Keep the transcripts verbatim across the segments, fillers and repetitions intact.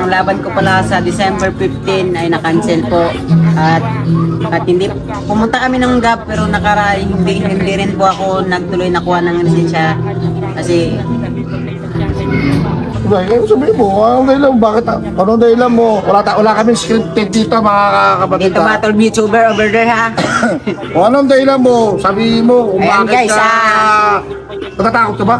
laban ko pala sa December fifteen ay na-cancel po. At, at hindi, pumunta kami ng G A P pero nakara, hindi, hindi rin po ako nagtuloy nakuha ng lisensya. Kasi, Ay, sabihin mo, anong dahilan mo? Bakit? Anong dahilan mo? Wala, ta wala kami scripted dito, mga kapatid. dito battle YouTuber over there ha. O anong dahilan mo? Sabihin mo kung Ayan, bakit guys, ka... ah. Natatakot ka ba?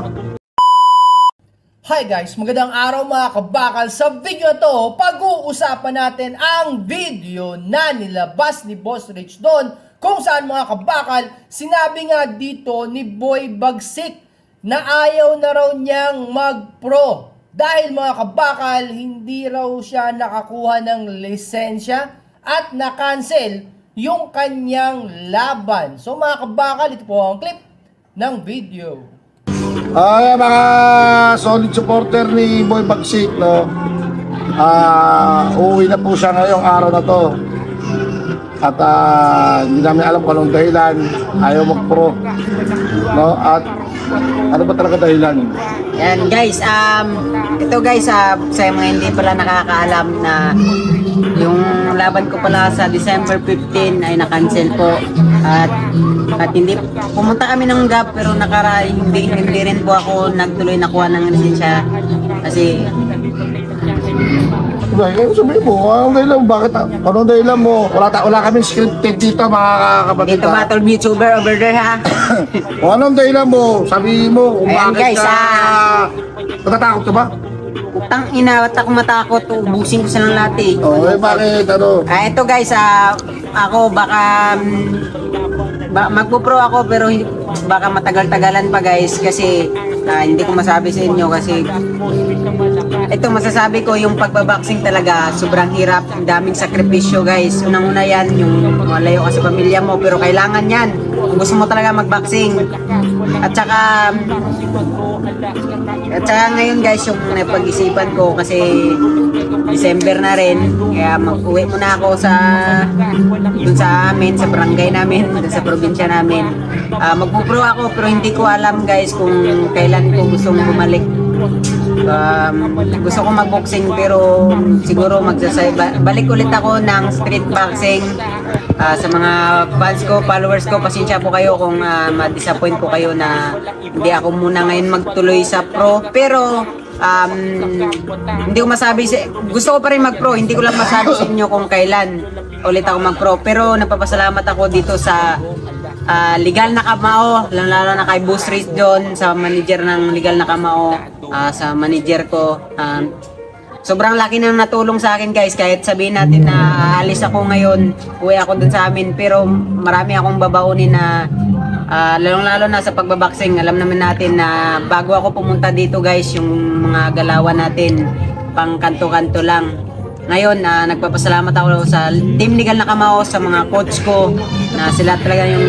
Hi guys, magandang araw mga kabakal. Sa video to, pag-uusapan natin ang video na nilabas ni Boss Rich Don, kung saan mga kabakal, sinabi nga dito ni Boy Bagsik na ayaw na raw niyang mag-pro. Dahil mga kabakal, hindi raw siya nakakuha ng lisensya at na-cancel yung kanyang laban. So mga kabakal, ito po ang clip ng video. Ay, mga solid supporter ni Boy Bagsik, no? Ah, uuwi na po siya ngayong araw na to. At ah, hindi namin alam kung anong dahilan, ayaw mag-pro, no? At ano ba talaga dahilan? Yan guys, um, ito guys, uh, sa mga hindi pala nakakaalam na yung laban ko pala sa December fifteen ay na-cancel po. At, at hindi, pumunta kami ng G A P pero nakara, hindi, hindi rin po ako nagtuloy nakuha ng lisensya. Kasi, Ay, sabihin mo, anong dahilan mo? Bakit? Anong dahilan mo? Wala, ta wala kami scripted dito, mga kapatid. dito battle YouTuber over there ha. O anong dahilan mo? Sabihin mo kung Ayan, bakit guys, ka... ah. Natatakot ka ba? Tang ina, at ako matakot, ubusin ko silang lahat eh. O, eh bakit? Ano? Ah, ito guys, ah, ako baka um, ba, magpo-pro ako pero hindi, baka matagal-tagalan pa guys kasi ah, hindi ko masabi sa inyo kasi ito masasabi ko yung pagbaboxing talaga sobrang hirap, ang daming sakripisyo guys. Unang-una yan yung malayo ka sa pamilya mo pero kailangan yan kung gusto mo talaga magboxing. At saka at saka ngayon guys yung napag-isipan ko kasi December na rin kaya mag-uwi muna ako sa dun sa amin, sa barangay namin, dun sa probinsya namin. Uh, magpo-pro ako pero hindi ko alam guys kung kailan ko gustong bumalik. Um, gusto ko magboxing pero siguro magsasay balik ulit ako ng street boxing. Uh, sa mga fans ko, followers ko, pasensya po kayo kung uh, ma-disappoint ko kayo na hindi ako muna ngayon magtuloy sa pro. Pero um, hindi ko masabi, gusto ko pa rin mag-pro, hindi ko lang masabi sa inyo kung kailan ulit ako mag-pro. Pero napapasalamat ako dito sa uh, Legal na Kamao, lalo na kay Boss Rich Don, sa manager ng Legal na Kamao, uh, sa manager ko. Um, Sobrang laki nang natulong sa akin guys, kahit sabihin natin na aalis ako ngayon, uwi ako dun sa amin, pero marami akong babaunin na uh, lalong lalo na sa pagbaboxing. Alam naman natin na bago ako pumunta dito guys, yung mga galawan natin pang kanto-kanto lang. Ngayon, uh, nagpapasalamat ako sa Team Legal na Kamao, sa mga coach ko, na sila talaga yung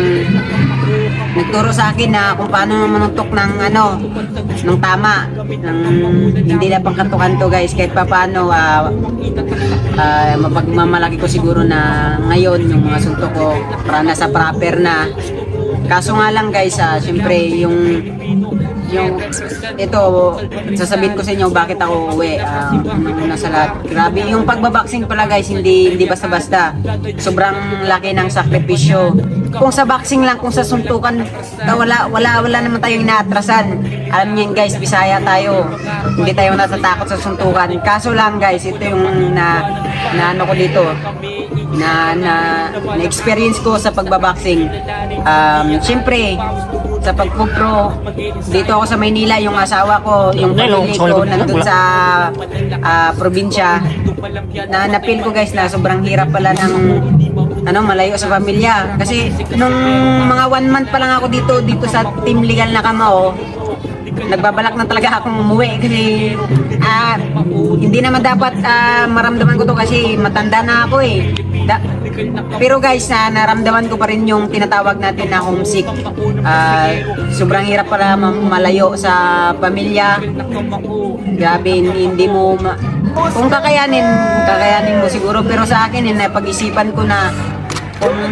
nagturo sa akin na kung paano manuntok ng ano, ng tama, ng hindi na pang kanto-kanto guys. Kahit pa paano, uh, uh, mapagmamalaki ko siguro na ngayon yung mga suntok ko para nasa proper na. Kaso nga lang guys, uh, syempre yung yung ito, sasabihin ko sa inyo bakit ako uwi. Uh, nasa lahat, grabe yung pagbaboxing pala guys, hindi hindi basta-basta. Sobrang laki ng sakripisyo. Kung sa boxing lang, kung sa suntukan, wala wala wala naman tayong inaatrasan. Alam niyo guys, Bisaya tayo. Hindi tayo natatakot sa suntukan. Kaso lang guys, ito yung na, na ano ko dito, na na na-experience ko sa pagbaboxing. Um, syempre, sa pagpupro, dito ako sa Maynila, yung asawa ko, yung pamilya ko, nandun sa uh, probinsya. Na napil ko guys na sobrang hirap pala ng ano, malayo sa pamilya. Kasi nung mga one month pa lang ako dito, dito sa Team Legal na Kamao, nagbabalak na talaga akong umuwi kasi uh, hindi naman dapat uh, maramdaman ko to kasi matanda na ako eh. Da Pero guys, na naramdaman ko pa rin yung tinatawag natin na homesick. Uh, sobrang hirap pala malayo sa pamilya. Grabe, hindi mo ma kung kakayanin, kakayanin mo siguro. Pero sa akin, eh, napag-isipan ko na kung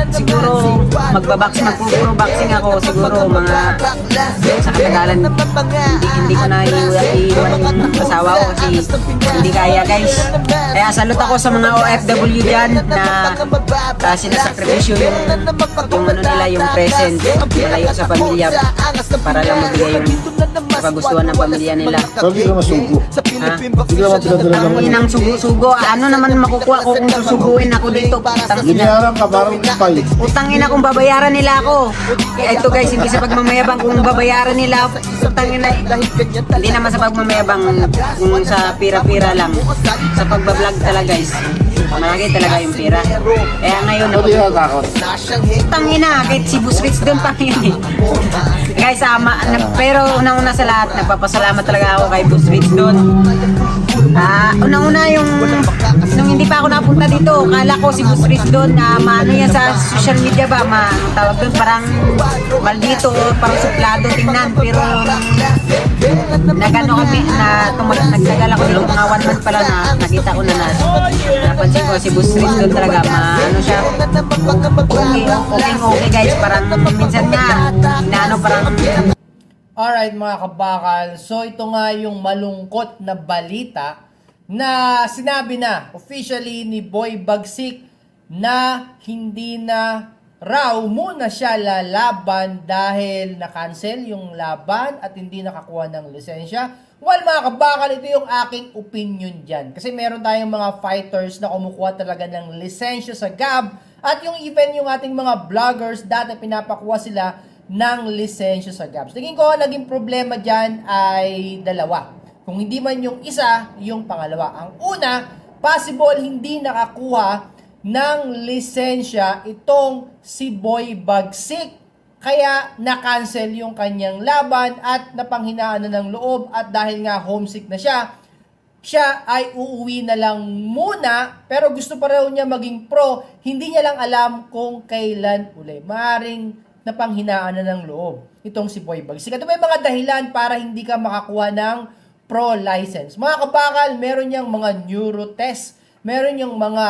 siguro magbabox, magpupuro boxing ako siguro mga sa katagalan hindi, hindi ko na iwan yung asawa ko kasi hindi kaya guys. Kaya salute ako sa mga O F W dyan na uh, sinasakripisyo yung, yung ano nila, yung present malayo sa pamilya para lang mabigay yung kagustuhan ng pamilya nila. So, hindi ka masugo. Ha? Hindi ka mapinadala Ang ng inang sugo-sugo, ano naman makukuha ko kung susuguin ako dito? Putang ina. Binayaran ka, parang spy. Utang ina kung babayaran nila ako. Kaya ito guys, hindi sa pagmamayabang kung babayaran nila. Utang ina. Hindi naman sa pagmamayabang kung sa pira-pira lang. Sa pagbablog talaga guys. Malaki talaga yung pira. Kaya ngayon Hindi ka takot. utang ina, kahit si Boss Rich doon pa yun eh. Guys, ama, na, pero unang-una sa lahat, nagpapasalamat talaga ako kay Boss Rich doon. Ah, unang-una yung nung hindi pa ako napunta dito, kala ko si Boss Rich doon, na maano yan sa social media ba, ma, anong tawag doon, parang maldito, parang suplado tingnan, pero nagano kami, na tumag, nagtagal ako dito, mga one month pala na nakita ko na na, napansin ko si Boss Rich doon talaga, maano siya, okay, okay, okay guys, parang minsan nga, inaano parang Alright mga kabakal, so ito nga yung malungkot na balita na sinabi na officially ni Boy Bagsik na hindi na raw muna siya lalaban dahil na-cancel yung laban at hindi nakakuha ng lisensya. Well mga kabakal, ito yung aking opinion dyan. Kasi meron tayong mga fighters na kumukuha talaga ng lisensya sa G A B at yung even yung ating mga vloggers dati pinapakuha sila ng lisensya sa G A B. So, tingin ko, naging problema dyan ay dalawa. Kung hindi man yung isa, yung pangalawa. Ang una, possible hindi nakakuha ng lisensya itong si Boy Bagsik. Kaya na-cancel yung kanyang laban at napanghinaan na ng loob at dahil nga homesick na siya, siya ay uuwi na lang muna pero gusto pa raw niya maging pro. Hindi niya lang alam kung kailan uli. Maring napanghinaan na ng loob itong si Boy Bagsik. Ito may mga dahilan para hindi ka makakuha ng pro license. Mga kabakal, meron niyang mga neuro test, meron niyang mga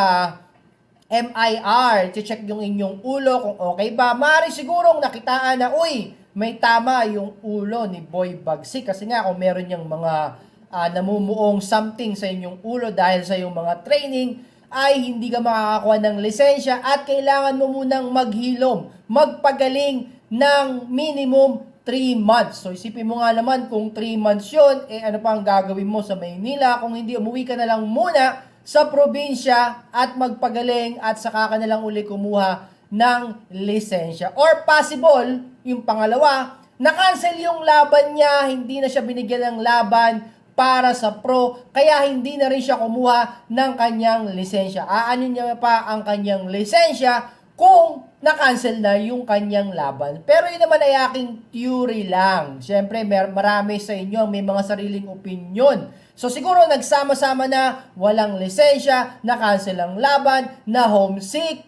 M I R, check yung inyong ulo kung okay ba. Mari sigurong nakitaan na, uy, may tama yung ulo ni Boy Bagsik. Kasi nga kung meron niyang mga uh, namumuong something sa inyong ulo dahil sa iyong mga training, ay hindi ka makakakuha ng lisensya at kailangan mo munang maghilom, magpagaling ng minimum three months. So isipin mo nga naman kung three months yun, eh ano pa ang gagawin mo sa Maynila kung hindi umuwi ka na lang muna sa probinsya at magpagaling at saka ka na lang uli kumuha ng lisensya. Or possible, yung pangalawa, na-cancel yung laban niya, hindi na siya binigyan ng laban para sa pro, kaya hindi na rin siya kumuha ng kanyang lisensya. Aanin niya pa ang kanyang lisensya kung na-cancel na yung kanyang laban. Pero yun naman ay aking theory lang. Siyempre, marami sa inyo ang may mga sariling opinion. So siguro nagsama-sama na walang lisensya, na-cancel ang laban, na homesick.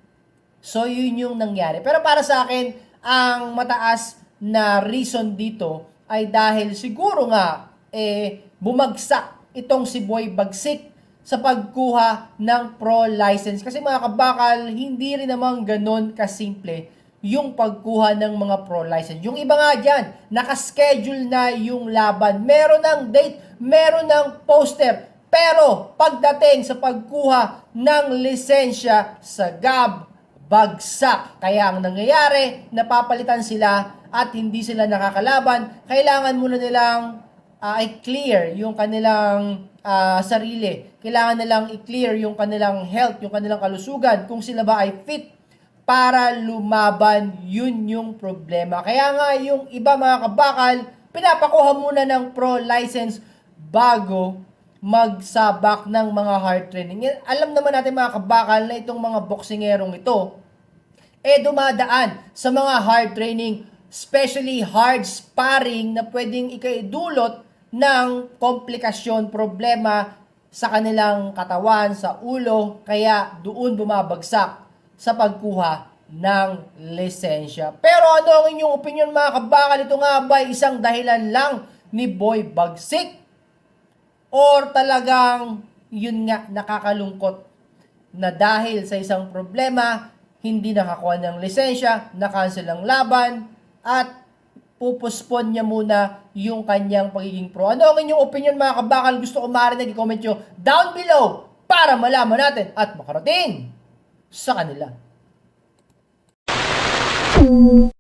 So yun yung nangyari. Pero para sa akin, ang mataas na reason dito ay dahil siguro nga eh, bumagsak itong si Boy Bagsik sa pagkuha ng pro license. Kasi mga kabakal, hindi rin naman ganun kasimple yung pagkuha ng mga pro license. Yung iba nga dyan, nakaschedule na yung laban. Meron ng date, meron ng poster. Pero pagdating sa pagkuha ng lisensya sa G A B, bagsak. Kaya ang nangyayari, napapalitan sila at hindi sila nakakalaban. Kailangan muna nilang Uh, i-clear yung kanilang uh, sarili. Kailangan nilang i-clear yung kanilang health, yung kanilang kalusugan. Kung sila ba ay fit para lumaban, yun yung problema. Kaya nga yung iba mga kabakal, pinapakuha muna ng pro license bago magsabak ng mga hard training. Alam naman natin mga kabakal na itong mga boksingerong ito, eh dumadaan sa mga hard training, especially hard sparring na pwedeng ikaidulot ng komplikasyon, problema sa kanilang katawan, sa ulo, kaya doon bumabagsak sa pagkuha ng lisensya. Pero ano ang inyong opinion mga kabakal? Ito nga ba isang dahilan lang ni Boy Bagsik? Or talagang yun nga nakakalungkot na dahil sa isang problema, hindi nakakuha ng lisensya, na-cancel ang laban, at pupuspon niya muna yung kanyang pagiging pro. Ano ang inyong opinion mga kabakal? Gusto ko marinig, i-comment nyo down below para malaman natin at makarating sa kanila.